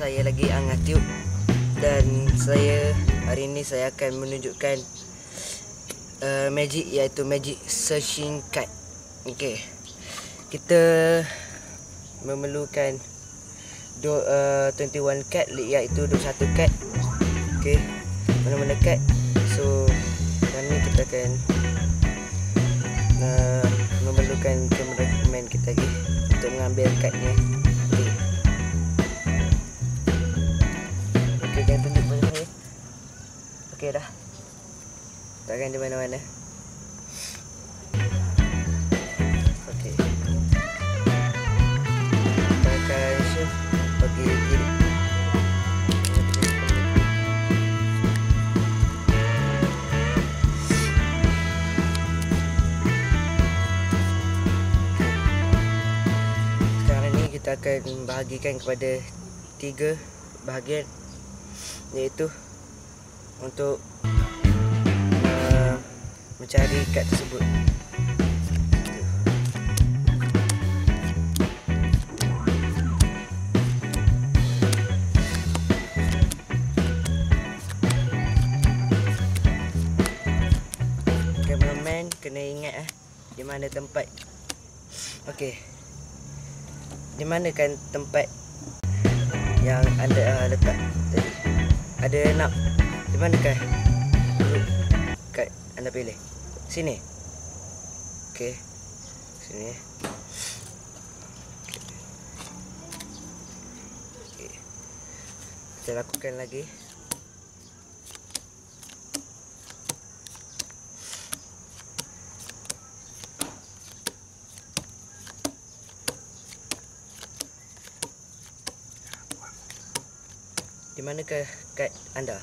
saya lagi Angatube dan hari ini saya akan menunjukkan magic, iaitu magic searching card. Okey. Kita memerlukan 21 card, iaitu 21 card. Okey. Mana-mana card. So, sekarang ni kita akan memerlukan cameraman kita lagi untuk mengambil card ni. Okey, jangan tunjuk pada saya. Okey dah. Takkan di mana-mana. Okey. Kita akan shift bagi kiri. Sekarang ni kita akan bahagikan kepada 3 bahagian, iaitu untuk mencari kad tersebut. Cameraman kena ingat di mana tempat. Okey. Di mana kan tempat yang anda letak tadi? Ada nak di manakah kad anda pilih? Sini. Okey. Sini. Okey. Kita lakukan lagi. Di manakah kad anda?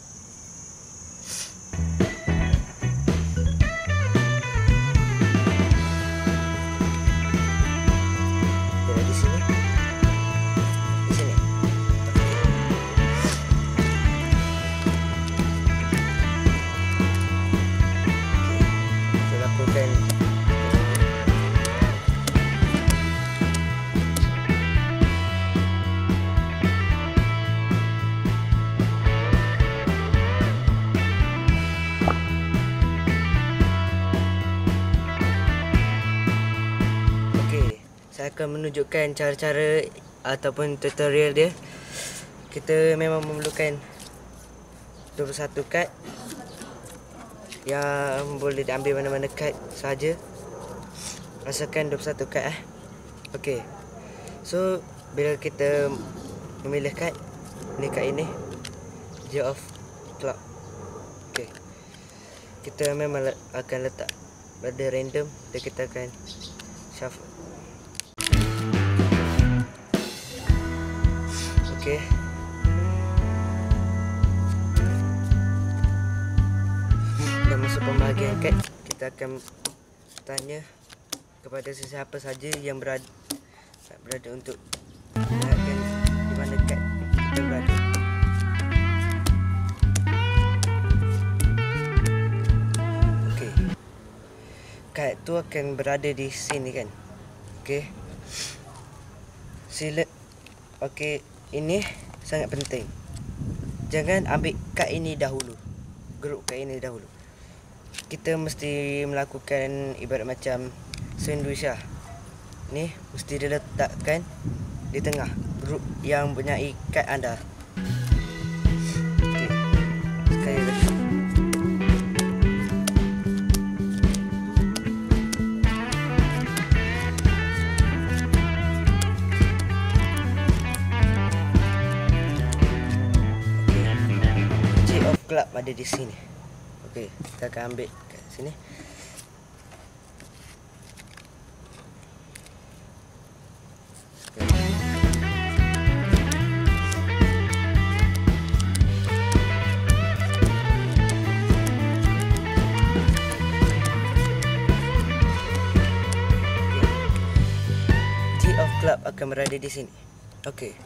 Saya akan menunjukkan cara-cara ataupun tutorial dia. Kita memang memerlukan 21 kad yang boleh diambil mana-mana kad sahaja. Rasakan 21 kad Okey. So, bila kita memilih kad, ni kad ini J of Club. Okey. Kita memang akan letak pada random dan kita akan shuffle. Okey. Dah masuk pembahagian kad, kita akan tanya kepada sesiapa saja yang berada untuk melihatkan di mana kad kita berada. Okey. Kad tu akan berada di sini kan? Okey. Sila. Okey. Ini sangat penting. Jangan ambil kad ini dahulu. Grup kad ini dahulu. Kita mesti melakukan ibarat macam sandwich lah. Ni mesti diletakkan di tengah grup yang mempunyai kad anda. Okey. Sekali lagi. Club ada di sini. Okey, kita akan ambil kat sini. J of Club akan berada di sini. Okey.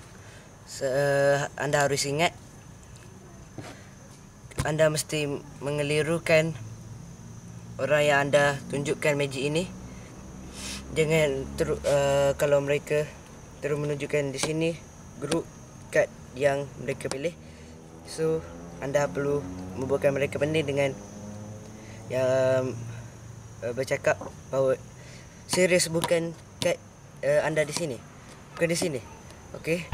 Anda harus ingat, anda mesti mengelirukan orang yang anda tunjukkan magic ini. Jangan kalau mereka terus menunjukkan di sini grup kad yang mereka pilih. So anda perlu membuatkan mereka pening dengan yang bercakap bahawa serius bukan kad anda di sini, bukan di sini. Okey.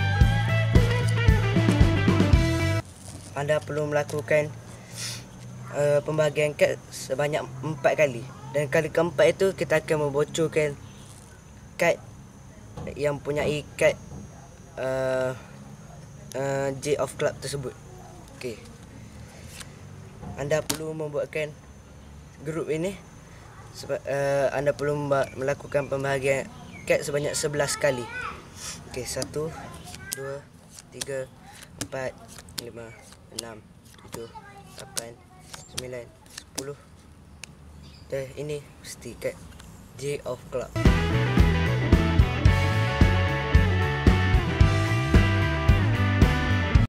Anda perlu melakukan pembahagian kad sebanyak 4 kali. Dan kali keempat itu kita akan membocorkan kad yang punyai kad J of Club tersebut. Okey. Anda perlu membuatkan grup ini sebab anda perlu melakukan pembahagian kad sebanyak 11 kali. Okey, 1 2 3 4 5 6 7 8 9 10. Ini mesti kad J of Club.